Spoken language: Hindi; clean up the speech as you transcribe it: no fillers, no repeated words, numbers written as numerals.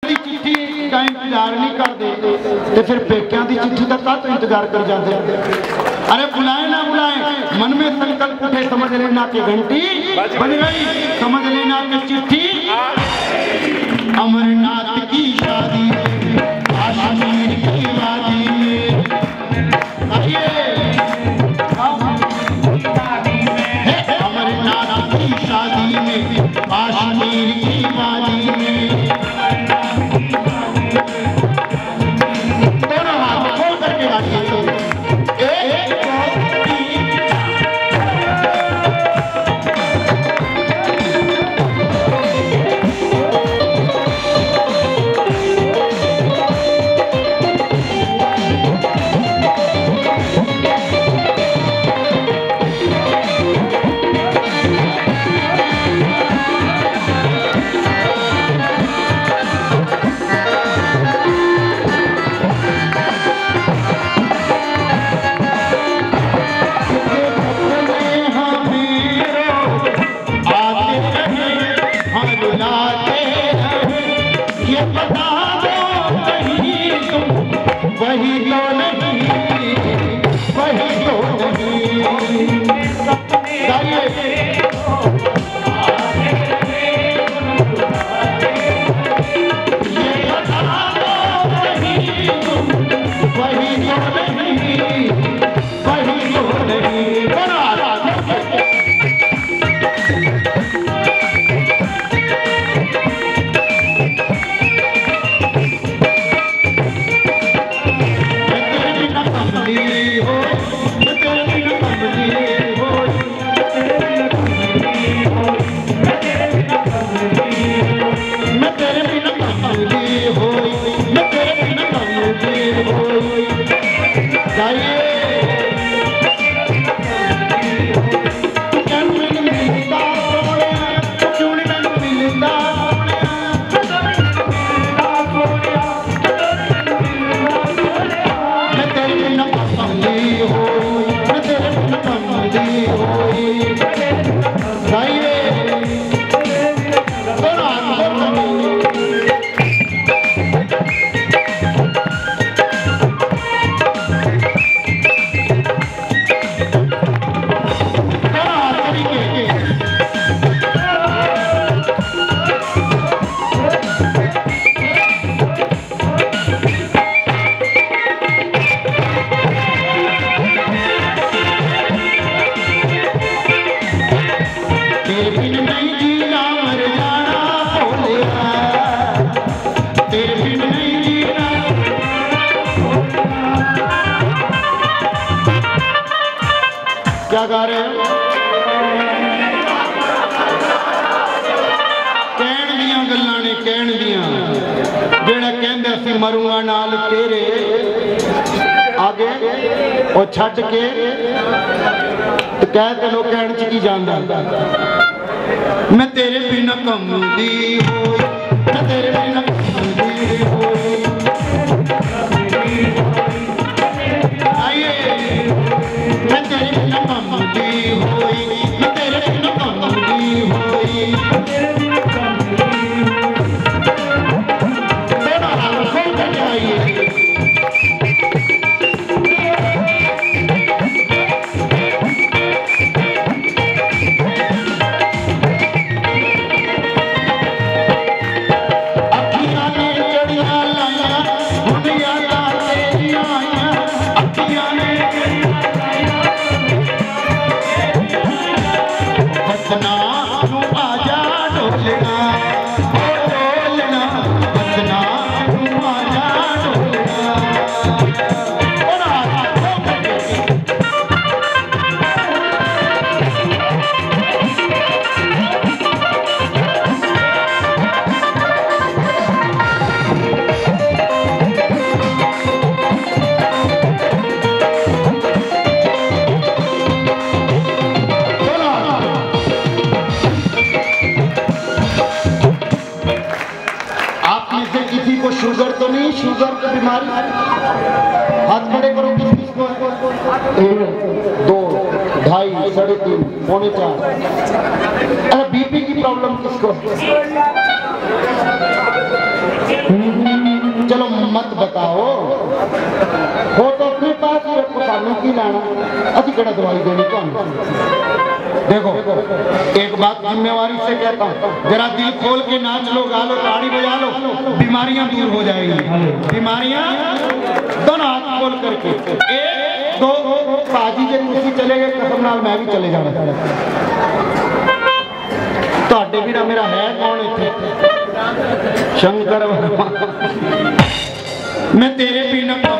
चिट्ठी का इंतजार नहीं करते तो फिर पेकियां की चिट्ठी का कद इंतजार कर जाते। अरे बुलाए ना बुलाए, मन में संकल्प उठे, समझ लेना कि घंटी बज गई, समझ लेना कि चिट्ठी। अमरनाथ की शादी कश्मीर की वादी में, अमरनाथ की शादी में कश्मीर की वादी में, दोनों हाथ खोल करके गाइए। वही तो नहीं, वही तो नहीं, क्या गा रहे हैं? कहण दियां गल्लां ने, कहण दियां, जेड़ा कहंदा सी मरूंगा नाल तेरे, आगे वो छड्ड के ते कह तेनों कहण च की जांदा, मैं तेरे बिना कमदी होई, मैं तेरे बिना कमदी होई, मैं तेरे बिना कमदी होई, मैं तेरे बिना कमदी होई, दोनों हाथ खोल कर आइए। शुगर तो नहीं, शुगर की बीमारी, हाथ खड़े करो, किस किस को है? 1, 2, 2.5, 3.5, पौने 4। अरे बीपी की प्रॉब्लम किसको? चलो मत बताओ, हो तो अपने पास सानू की लाना, अभी केड़ा दवाई देनी तुहानू। देखो एक बात जिम्मेवारी से कहता हूँ, जरा दिल खोल के नाच लो, गा लो, ताड़ी बजा लो, बीमारियां दूर हो जाएंगी। बीमारियां दोनों हाथ खोल करके, एक दो, पाजी जे तुसी चले गए कसम नाल मैं भी चले जाना। तुहाडे बिना मेरा है कौन इत्थे? शंकर भगवान, मैं तेरे बिना